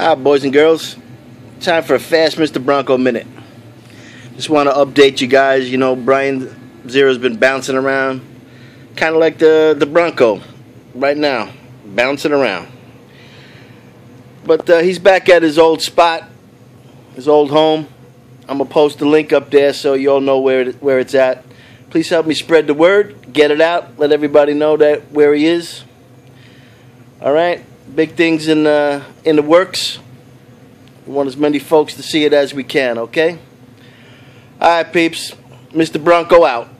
Alright, boys and girls, time for a fast Mr. Bronco minute. Just want to update you guys. You know, Brian Zero's been bouncing around, kind of like the Bronco right now, bouncing around. But he's back at his old spot, his old home. I'm gonna post the link up there so you all know where it's at. Please help me spread the word, get it out, let everybody know that where he is. All right, big things in the works. We want as many folks to see it as we can. Okay. All right, peeps. Mr. Bronco out.